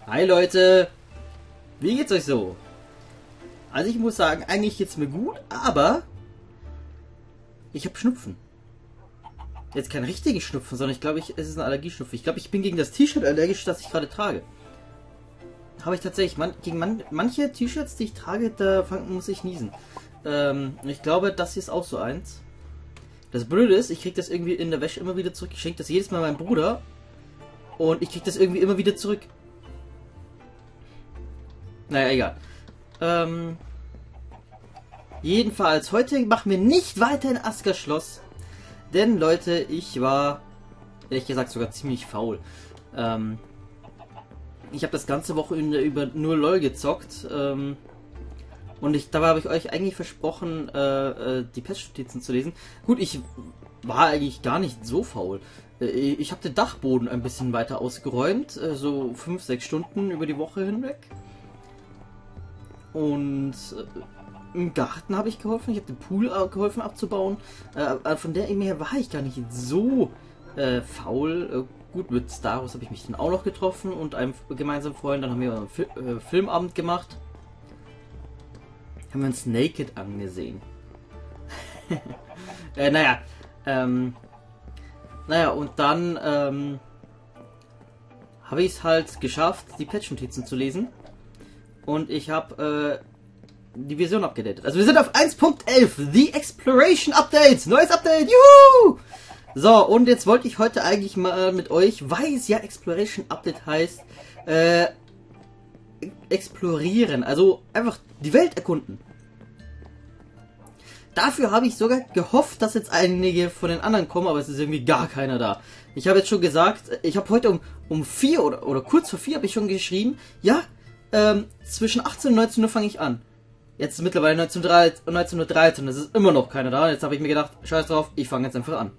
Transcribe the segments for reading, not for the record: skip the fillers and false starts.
Hi Leute, wie geht's euch so? Also ich muss sagen, eigentlich geht's mir gut, aber ich habe Schnupfen. Jetzt kein richtiges Schnupfen, sondern ich glaube, es ist ein Allergieschnupfen. Ich glaube, ich bin gegen das T-Shirt allergisch, das ich gerade trage. Habe ich tatsächlich. Manche T-Shirts, die ich trage, da muss ich niesen. Ich glaube, das hier ist auch so eins. Das Blöde ist, ich kriege das irgendwie in der Wäsche immer wieder zurück. Ich schenke das jedes Mal meinem Bruder. Und ich kriege das irgendwie immer wieder zurück. Naja, egal. Jedenfalls, heute machen wir nicht weiter in Asker Schloss. Denn, Leute, ich war, ehrlich gesagt, sogar ziemlich faul. Ich habe das ganze Wochenende über nur LOL gezockt. Und dabei habe ich euch eigentlich versprochen, die Patch-Notizen zu lesen. Gut, ich war eigentlich gar nicht so faul. Ich habe den Dachboden ein bisschen weiter ausgeräumt, so 5-6 Stunden über die Woche hinweg. Und im Garten habe ich geholfen, ich habe den Pool geholfen abzubauen. Von der Ebene her war ich gar nicht so faul. Gut, mit Star Wars habe ich mich dann auch noch getroffen und einem gemeinsamen Freund. Dann haben wir einen Filmabend gemacht. Haben wir uns Naked angesehen. Naja, und dann habe ich es halt geschafft, die Patch-Notizen zu lesen. Und ich habe die Version abgedatet. Also wir sind auf 1.11. The Exploration Update. Neues Update. Juhu! So, und jetzt wollte ich heute eigentlich mal mit euch, weil es ja Exploration Update heißt, explorieren. Also einfach die Welt erkunden. Dafür habe ich sogar gehofft, dass jetzt einige von den anderen kommen, aber es ist irgendwie gar keiner da. Ich habe jetzt schon gesagt, ich habe heute um 4 oder kurz vor 4 habe ich schon geschrieben, ja, zwischen 18 und 19 Uhr fange ich an. Jetzt ist mittlerweile 19:13 Uhr, es ist immer noch keiner da. Jetzt habe ich mir gedacht, scheiß drauf, ich fange jetzt einfach an.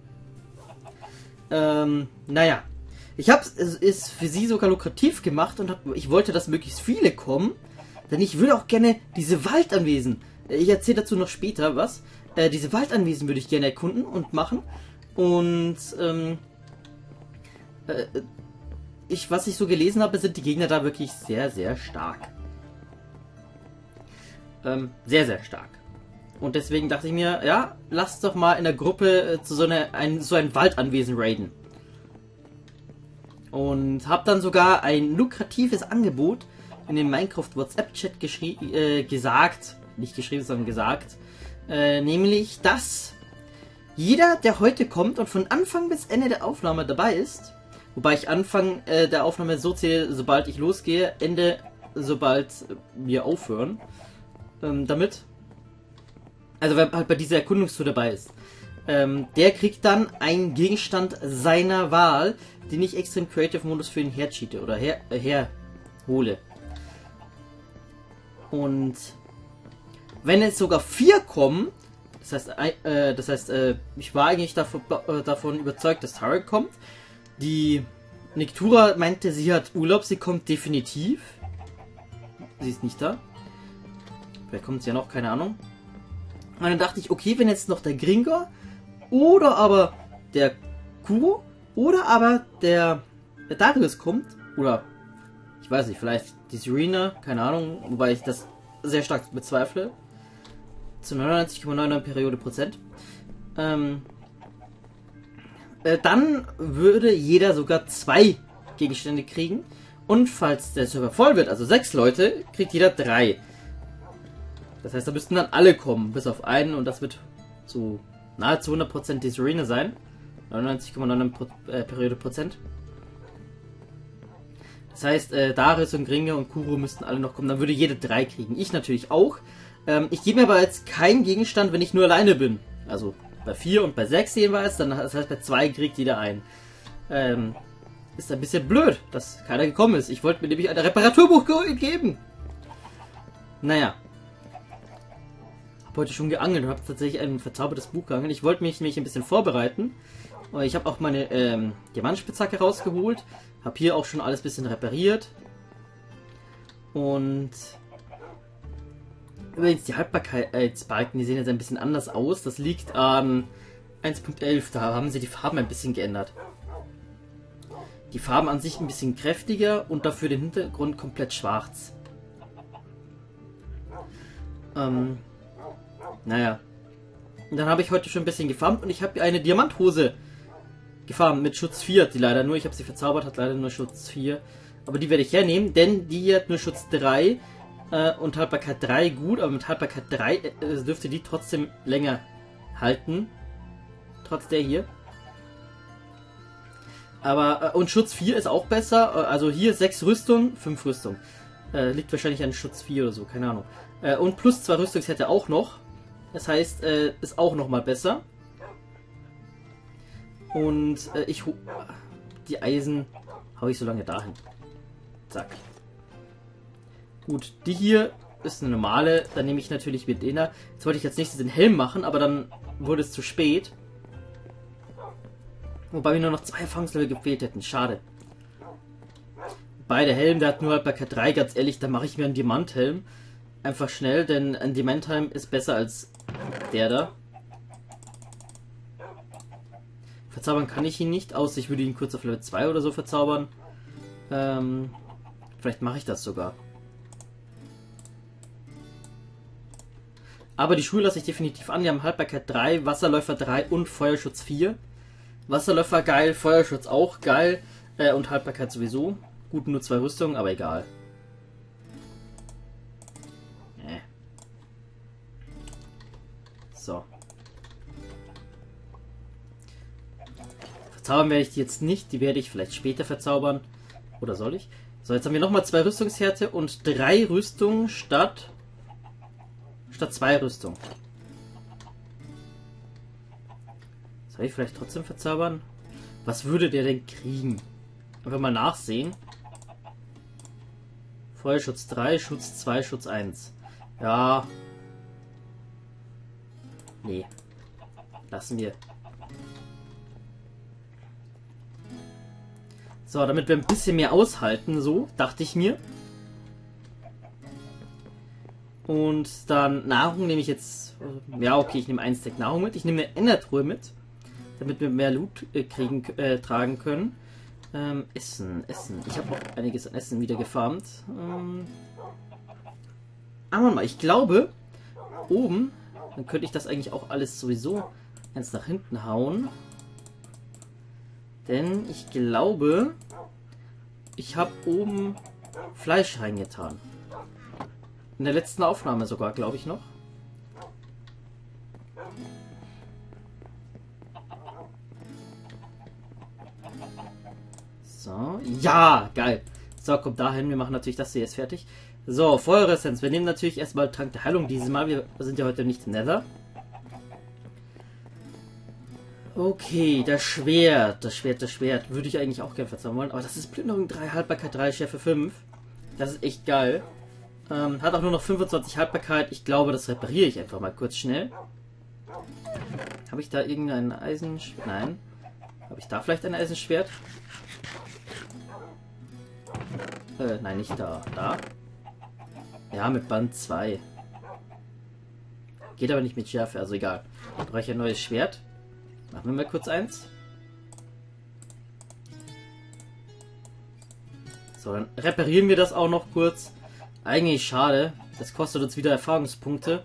Naja. Ich habe es für sie sogar lukrativ gemacht und ich wollte, dass möglichst viele kommen. Denn ich würde auch gerne diese Waldanwesen, ich erzähle dazu noch später was, diese Waldanwesen würde ich gerne erkunden und machen. Und was ich so gelesen habe, sind die Gegner da wirklich sehr, sehr stark. Sehr, sehr stark. Und deswegen dachte ich mir, ja, lass doch mal in der Gruppe so ein Waldanwesen raiden. Und habe dann sogar ein lukratives Angebot in den Minecraft WhatsApp-Chat gesagt, nicht geschrieben, sondern gesagt, nämlich, dass jeder, der heute kommt und von Anfang bis Ende der Aufnahme dabei ist, wobei ich Anfang der Aufnahme so zähle, sobald ich losgehe, Ende, sobald wir aufhören, damit, also wer halt bei dieser Erkundungstour dabei ist, der kriegt dann einen Gegenstand seiner Wahl, den ich extra im Creative Modus für ihn hercheate oder herhole. Und wenn es sogar 4 kommen, das heißt, ich war eigentlich davon überzeugt, dass Tarek kommt. Die Nektura meinte, sie hat Urlaub, sie kommt definitiv. Sie ist nicht da. Vielleicht kommt sie ja noch, keine Ahnung. Und dann dachte ich, okay, wenn jetzt noch der Gringor oder aber der Kuro oder aber der Darius kommt, oder ich weiß nicht, vielleicht die Serena, keine Ahnung, wobei ich das sehr stark bezweifle, zu 99,99% dann würde jeder sogar 2 Gegenstände kriegen und falls der Server voll wird, also 6 Leute, kriegt jeder 3. Das heißt, da müssten dann alle kommen, bis auf einen, und das wird zu nahezu 100% die Serena sein. 99,99% Das heißt, Darius und Gringe und Kuro müssten alle noch kommen, dann würde jede 3 kriegen. Ich natürlich auch. Ich gebe mir aber jetzt keinen Gegenstand, wenn ich nur alleine bin. Also bei 4 und bei 6 jeweils, dann das heißt bei 2 kriegt jeder einen. Ist ein bisschen blöd, dass keiner gekommen ist. Ich wollte mir nämlich ein Reparaturbuch geben. Naja. Habe heute schon geangelt und habe tatsächlich ein verzaubertes Buch geangelt. Ich wollte mich ein bisschen vorbereiten. Ich habe auch meine Diamantspitzhacke rausgeholt. Habe hier auch schon alles ein bisschen repariert. Und übrigens die Haltbarkeitsbalken, die sehen jetzt ein bisschen anders aus. Das liegt an 1.11. Da haben sie die Farben ein bisschen geändert. die Farben an sich ein bisschen kräftiger und dafür den Hintergrund komplett schwarz. Naja. Und dann habe ich heute schon ein bisschen gefarmt und ich habe eine Diamanthose gefarmt mit Schutz 4. Die leider nur, ich habe sie verzaubert, hat leider nur Schutz 4. Aber die werde ich hernehmen, denn die hat nur Schutz 3 und Haltbarkeit 3 gut, aber mit Haltbarkeit 3 dürfte die trotzdem länger halten. Trotz der hier. Aber, und Schutz 4 ist auch besser. Also hier 6 Rüstung, 5 Rüstung. Liegt wahrscheinlich an Schutz 4 oder so, keine Ahnung. Und plus 2 Rüstungshätte auch noch. Das heißt, ist auch nochmal besser. Und die Eisen hau ich so lange dahin. Zack. Gut, die hier ist eine normale. Dann nehme ich natürlich mit den da. Jetzt wollte ich als nächstes den Helm machen, aber dann wurde es zu spät. Wobei mir nur noch 2 Erfahrungslevel gefehlt hätten. Schade. Bei der Helm, der hat nur Haltbarkeit 3. Ganz ehrlich, da mache ich mir einen Diamanthelm. Einfach schnell, denn ein Diamanthelm ist besser als der da. Verzaubern kann ich ihn nicht, außer ich würde ihn kurz auf Level 2 oder so verzaubern. Vielleicht mache ich das sogar. Aber die Schuhe lasse ich definitiv an. Die haben Haltbarkeit 3, Wasserläufer 3 und Feuerschutz 4. Wasserläufer geil, Feuerschutz auch geil und Haltbarkeit sowieso. Gut, nur 2 Rüstungen, aber egal. So. Verzaubern werde ich die jetzt nicht. Die werde ich vielleicht später verzaubern. Oder soll ich? So, jetzt haben wir nochmal 2 Rüstungshärte und 3 Rüstungen statt 2 Rüstungen. Soll ich vielleicht trotzdem verzaubern? Was würde der denn kriegen? Einfach mal nachsehen. Feuerschutz 3, Schutz 2, Schutz 1. Ja. Nee. Lassen wir. So, damit wir ein bisschen mehr aushalten, so, dachte ich mir. Und dann Nahrung nehme ich jetzt... Ja, okay, ich nehme 1 Stack Nahrung mit. Ich nehme eine Endertruhe mit, damit wir mehr Loot tragen können. Essen. Ich habe auch einiges an Essen wieder gefarmt. Aber mal, ich glaube, oben, dann könnte ich das eigentlich auch alles sowieso eins nach hinten hauen. Denn ich glaube, ich habe oben Fleisch reingetan. In der letzten Aufnahme sogar, glaube ich noch. So, ja, geil. So, kommt dahin. Wir machen natürlich das hier jetzt fertig. So, Feueressenz. Wir nehmen natürlich erstmal Trank der Heilung dieses Mal. Wir sind ja heute nicht im Nether. Okay, das Schwert. Das Schwert. Würde ich eigentlich auch gerne verzaubern wollen. Aber das ist Plünderung 3, Haltbarkeit 3, Schärfe 5. Das ist echt geil. Hat auch nur noch 25 Haltbarkeit. Ich glaube, das repariere ich einfach mal kurz schnell. Habe ich da irgendein Eisenschwert? Nein. Habe ich da vielleicht ein Eisenschwert? Nein, nicht da. Da? Ja, mit Band 2. Geht aber nicht mit Schärfe, also egal. Da brauche ich ein neues Schwert. Machen wir mal kurz eins. So, dann reparieren wir das auch noch kurz. Eigentlich schade. Das kostet uns wieder Erfahrungspunkte.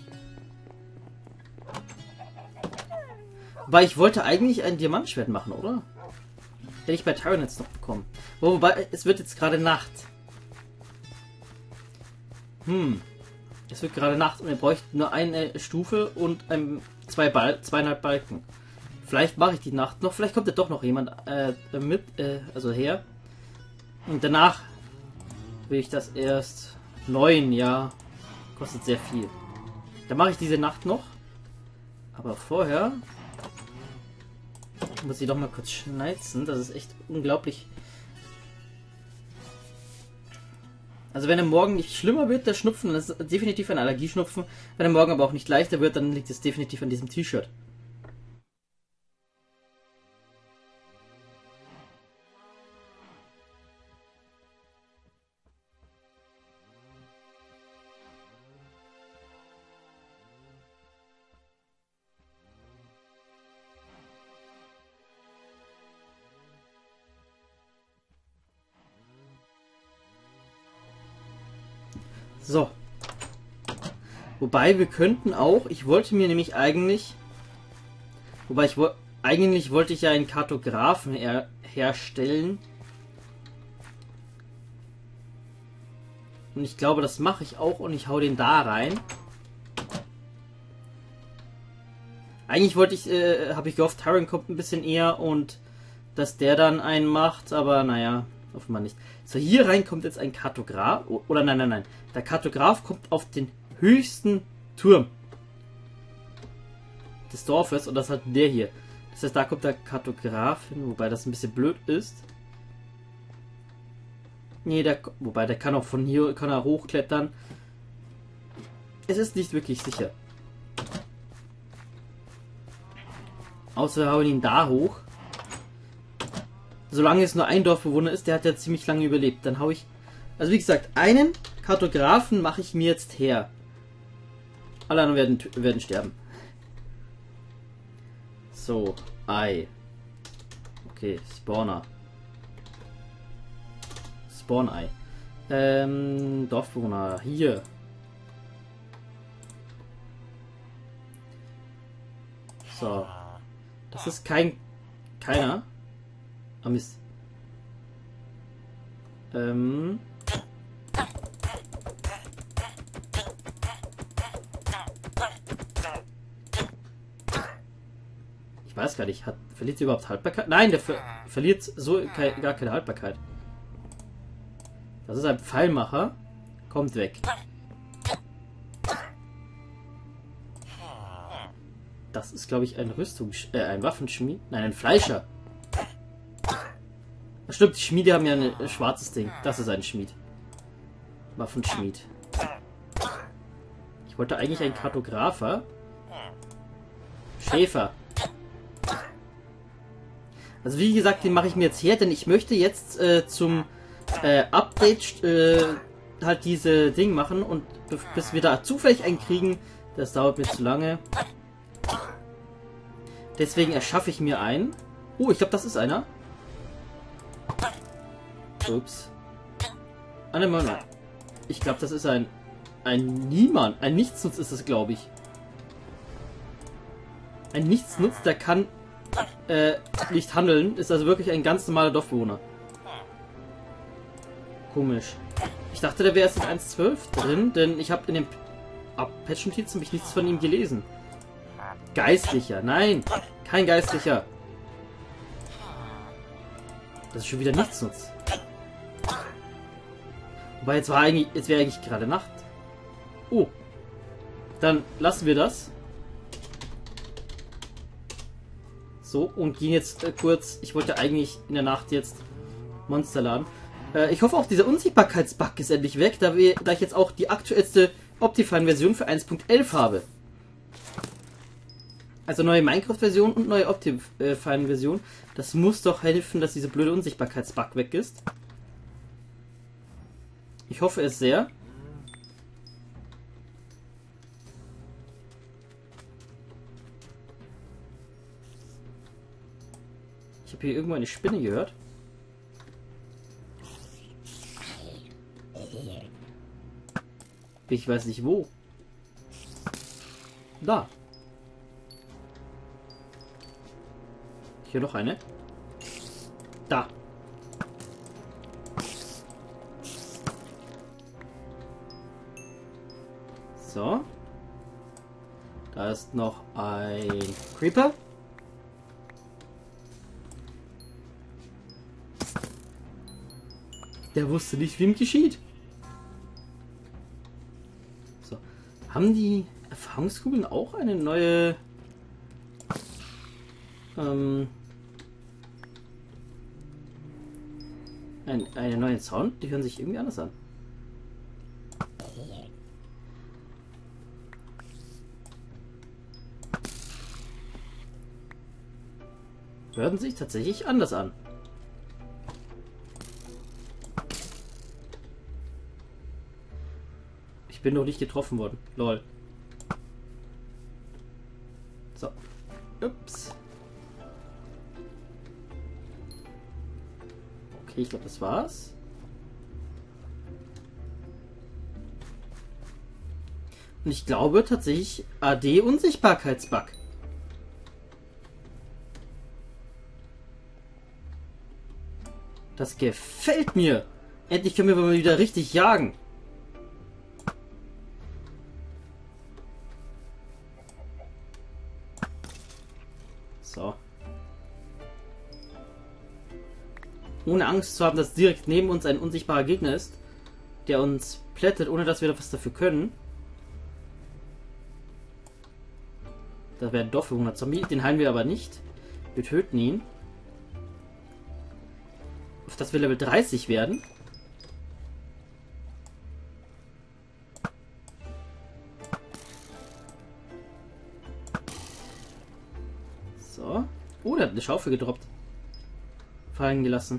Weil ich wollte eigentlich ein Diamantschwert machen, oder? Hätte ich bei Tyron jetzt noch bekommen. Wobei, es wird jetzt gerade Nacht. Es wird gerade Nacht und wir bräuchten nur eine Stufe und 2,5 Balken. Vielleicht mache ich die Nacht noch. Vielleicht kommt ja doch noch jemand mit, also her. Und danach will ich das erst 9, ja. Kostet sehr viel. Dann mache ich diese Nacht noch. Aber vorher muss ich doch mal kurz schneizen. Das ist echt unglaublich. Also wenn er morgen nicht schlimmer wird, der Schnupfen, das ist definitiv ein Allergieschnupfen. Wenn er morgen aber auch nicht leichter wird, dann liegt es definitiv an diesem T-Shirt. So. Wobei wir könnten auch, ich wollte mir nämlich eigentlich, eigentlich wollte ich ja einen Kartografen herstellen. Und ich glaube, das mache ich auch und ich hau den da rein. Eigentlich wollte ich, habe ich gehofft, Tyrion kommt ein bisschen eher und dass der dann einen macht, aber naja, offenbar nicht. So, hier rein kommt jetzt ein Kartograf, oder nein. Der Kartograf kommt auf den höchsten Turm des Dorfes und das ist halt der hier. Das heißt, da kommt der Kartograf hin, wobei das ein bisschen blöd ist. Nee, wobei der kann auch von hier kann er hochklettern. Es ist nicht wirklich sicher. Außer wir hauen ihn da hoch. Solange es nur ein Dorfbewohner ist, der hat ja ziemlich lange überlebt. Dann hau ich... Also wie gesagt, einen Kartografen mache ich mir jetzt her. Alle anderen werden sterben. So, Ei. Okay, Spawner. Spawn-Ei. Dorfbewohner, hier. So. Das ist keiner. Ah, Mist. Ich weiß gar nicht, verliert sie überhaupt Haltbarkeit? Nein, der verliert so gar keine Haltbarkeit. Das ist ein Pfeilmacher. Kommt weg. Das ist, glaube ich, ein ein Waffenschmied. Nein, ein Fleischer. Stimmt, die Schmiede haben ja ein schwarzes Ding. Das ist ein Schmied. Waffenschmied. Ich wollte eigentlich einen Kartografer. Schäfer. Also wie gesagt, den mache ich mir jetzt her, denn ich möchte jetzt zum Update halt diese Ding machen und bis wir da zufällig einen kriegen, das dauert mir zu lange. Deswegen erschaffe ich mir einen. Oh, ich glaube, das ist einer. Ups. Ich glaube, das ist ein Niemand. Ein Nichtsnutz ist es, glaube ich. Ein Nichtsnutz, der kann nicht handeln. Ist also wirklich ein ganz normaler Dorfbewohner. Komisch. Ich dachte, der wäre erst in 1.12 drin, denn ich habe in dem Patch-Notizen nichts von ihm gelesen. Geistlicher. Nein, kein Geistlicher. Das ist schon wieder Nichtsnutz. Wobei jetzt wäre eigentlich gerade Nacht. Oh. Dann lassen wir das. So, und gehen jetzt kurz... Ich wollte eigentlich in der Nacht jetzt Monster laden. Ich hoffe auch, dieser Unsichtbarkeitsbug ist endlich weg, da ich jetzt auch die aktuellste Optifine-Version für 1.11 habe. Also neue Minecraft-Version und neue Optifine-Version. Das muss doch helfen, dass diese blöde Unsichtbarkeitsbug weg ist. Ich hoffe es sehr. Ich habe hier irgendwo eine Spinne gehört. Ich weiß nicht wo. Da. Hier noch eine. Da. So. Da ist noch ein Creeper. Der wusste nicht, wie ihm geschieht. So. Haben die Erfahrungskugeln auch eine neue... einen neuen Sound? Die hören sich irgendwie anders an. Hören sich tatsächlich anders an. Ich bin noch nicht getroffen worden. Lol. So. Ups. Okay, ich glaube, das war's. Und ich glaube tatsächlich AD Unsichtbarkeitsbug. Das gefällt mir. Endlich können wir mal wieder richtig jagen. So. Ohne Angst zu haben, dass direkt neben uns ein unsichtbarer Gegner ist, der uns plättet, ohne dass wir was dafür können. Das wäre ein Dorfbewohner Zombie. Den heilen wir aber nicht. Wir töten ihn. Auf dass wir Level 30 werden. So. Oh, der hat eine Schaufel gedroppt. Fallen gelassen.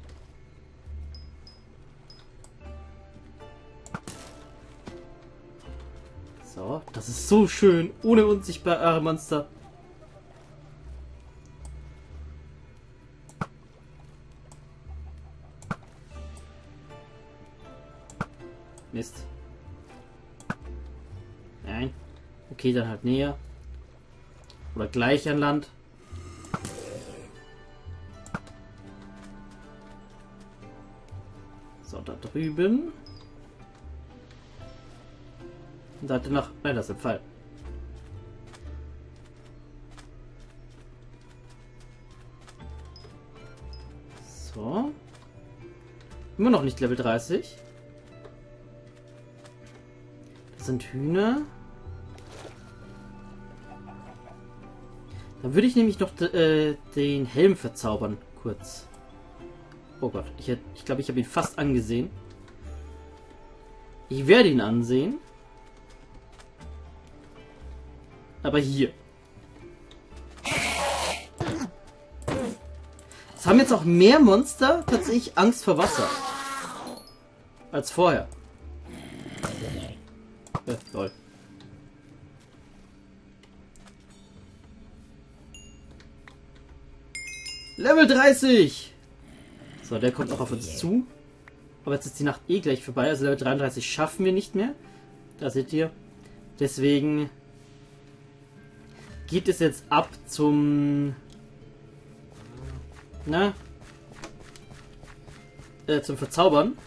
So, das ist so schön. Ohne unsichtbare Monster. Mist. Nein. Okay, dann halt näher. Oder gleich an Land. So, da drüben. Und da nach. Nein, das ist ein Pfeil. So. Immer noch nicht Level 30. Das sind Hühner. Dann würde ich nämlich noch den Helm verzaubern. Kurz. Oh Gott, ich glaube, ich habe ihn fast angesehen. Ich werde ihn ansehen. Aber hier. Es haben jetzt auch mehr Monster tatsächlich Angst vor Wasser. Als vorher. Lol. Level 30! So, der kommt auch auf uns zu. Aber jetzt ist die Nacht eh gleich vorbei. Also Level 33 schaffen wir nicht mehr. Da seht ihr. Deswegen geht es jetzt ab zum... Na? Zum Verzaubern.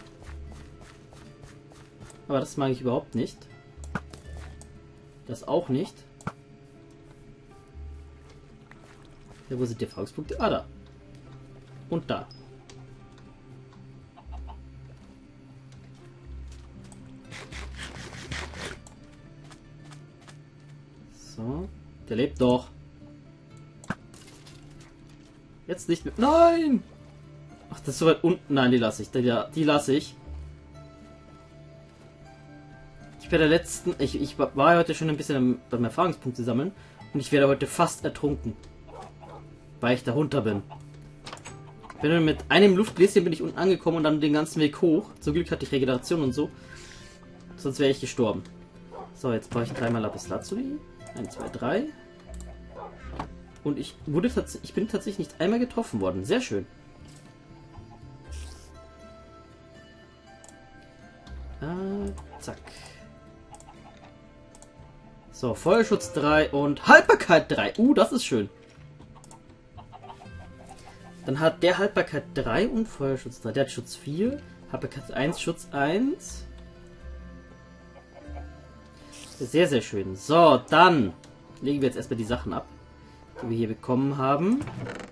Aber das mag ich überhaupt nicht. Das auch nicht. Ja, wo sind die Erfahrungspunkte? Ah, da. Und da. So. Der lebt doch. Jetzt nicht mehr. Nein! Ach, das ist so weit unten. Nein, die lasse ich. Die lasse ich. Ich werde letzten. Ich war heute schon ein bisschen beim Erfahrungspunkte sammeln. Und ich werde heute fast ertrunken. Weil ich da runter bin. Mit einem Luftbläschen bin ich unten angekommen und dann den ganzen Weg hoch. Zum Glück hatte ich Regeneration und so. Sonst wäre ich gestorben. So, jetzt brauche ich dreimal Lapislazuli. 1, 2, 3. Und ich bin tatsächlich nicht einmal getroffen worden. Sehr schön. Zack. So, Feuerschutz 3 und Haltbarkeit 3. Das ist schön. Dann hat der Haltbarkeit 3 und Feuerschutz 3. Der hat Schutz 4. Haltbarkeit 1, Schutz 1. Sehr, sehr schön. So, dann legen wir jetzt erstmal die Sachen ab, die wir hier bekommen haben.